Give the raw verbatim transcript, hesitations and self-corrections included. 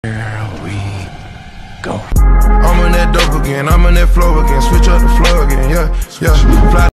Here we go. I'm on that dope again, I'm on that flow again, switch up the flow again, yeah, yeah. Fly